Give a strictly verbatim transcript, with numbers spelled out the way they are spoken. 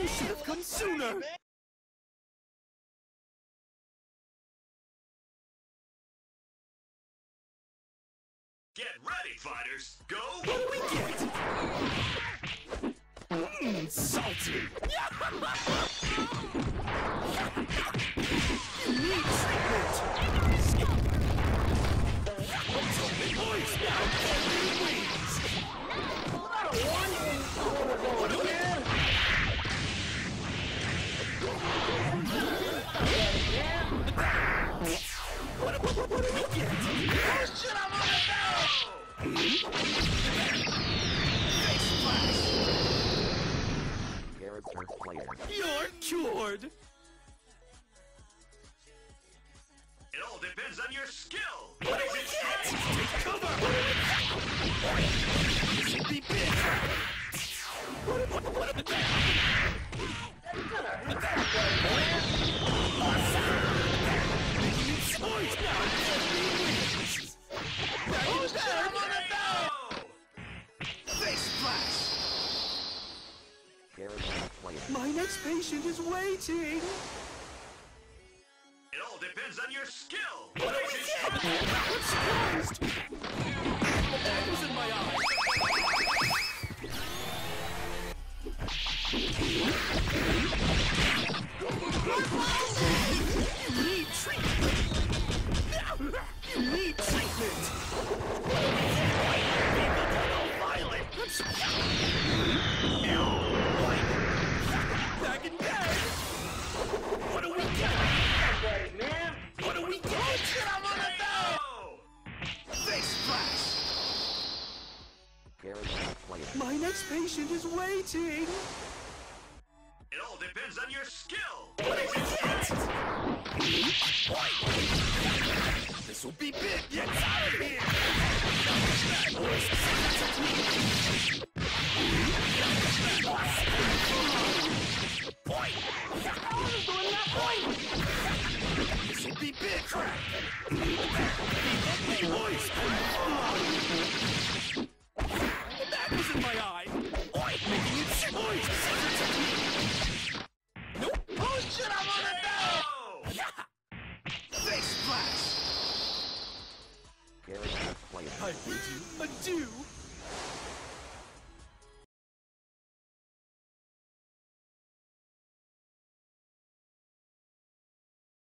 You should have come sooner! Get ready, fighters! Go! What do we get? Mmm, salty! You need treatment! Atomic voice now carry wings! What do we get? What do we get? Oh shit, I'm on the barrel! Character player. You're cured! It all depends on your skill! What do we get? Take cover! This will be big! What, what, what, what, Boys now! Who's there? I'm on the barrel! Face flash! Character player. My next patient is waiting! It all depends on your skill! What do we get? I'm surprised! The bag was in my eye! You need treatment! You need treatment! What do we get? People get all violent! I'm sorry! Back in bed! What do we get? What do we get? Oh shit, I'm on the barrel! Face flash! Character player. My next patient is waiting! It all depends on your skill! What do we get? This will be big! Get out of here! Boys, point! This will be big! Crap! Boys, the bag was in my eye! Oi! Making it sick! Boys, scissor technique! Nope! Oh shit, I'm on the barrel! Face flash! Character player. I bid you adieu!